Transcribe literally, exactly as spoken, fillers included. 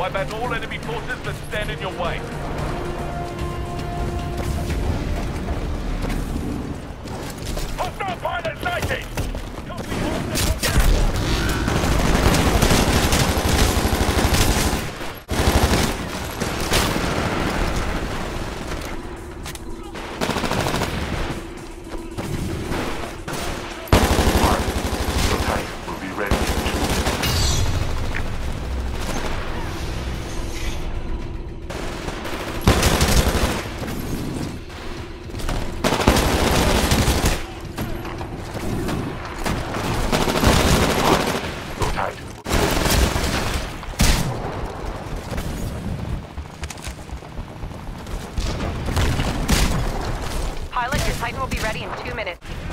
Wipe out all enemy forces that stand in your way. Hostile pilot sighted! Copy all the Pilot, your Titan will be ready in two minutes.